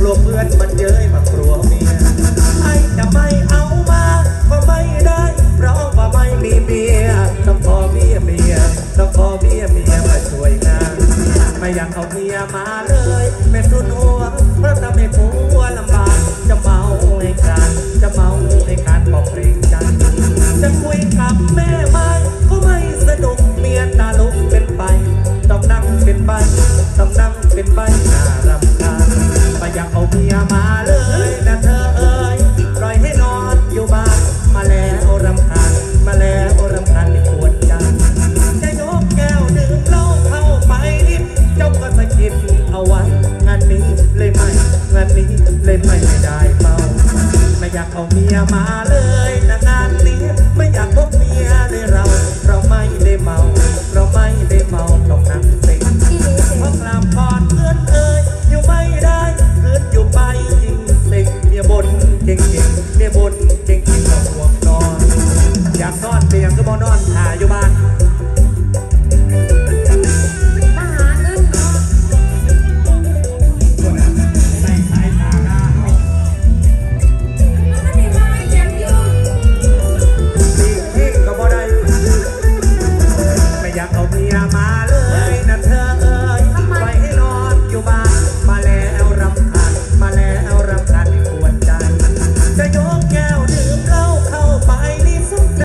ลัวเพื่อนมันเย้ยมากลัวเมียไอ้จะไม่เอามาก็ไม่ได้เพราะว่าไม่มีเมียต้องขอเมียต้องขอเมียมาช่วยงานไม่อยากเอาเมียมาเลยไม่สุดหัวเพราะทำให้ผัวลำบากจะเมาให้การบอกเกรงใจจะคุยกับแม่ไม่ก็ไม่สนุกเมียตาลุกเป็นไปต้องนั่งเป็นใบน่ารำคาญไม่อยากเอาเมียมาเลยนะเธอเอ๋ยปล่อยให้นอนอยู่บ้านมาแล้วรำคาญไม่ควรกันจะยกแก้วดื่มเหล้าเข้าไปนิดเจ้าก็สะกิดเอาไว้งานนี้เลยไม่ได้เมาไม่อยากเอาเมียมา